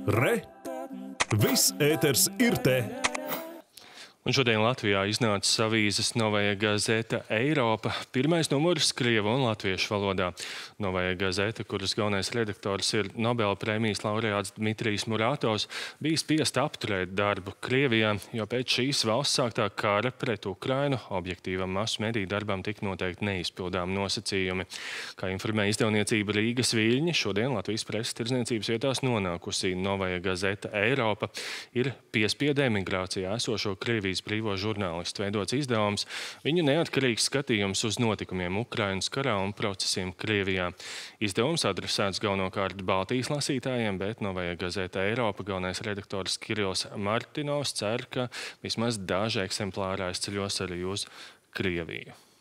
Re! Viss ēters ir te! Un šodien Latvijā iznācis avīzes Novaja Gazeta Eiropa, pirmais numurs krievu un latviešu valodā. Novaja Gazeta, kuras galvenais redaktors ir Nobela prēmijas laureāts Dmitrijs Muratovs, bija spiest apturēt darbu Krievijā, jo pēc šīs valsts sāktā kara pret Ukrainu objektīvam masu mediju darbam tika noteikti neizpildām nosacījumi. Kā informē izdevniecība Rīgas Viļņi, šodien Latvijas preses tirdzniecības vietās nonākusī Novaja Gazeta Eiropa ir piespiedu emigrācijā esošo Krievijas brīvo žurnālistu veidots izdevums, viņu neatkarīgs skatījums uz notikumiem Ukrainas karā un procesiem Krievijā. Izdevums adresēts galvenokārt Baltijas lasītājiem, bet Novaja Gazeta Eiropa galvenais redaktors Kirills Martinovs cer, ka vismaz daži eksemplāri aizceļos arī uz Krieviju.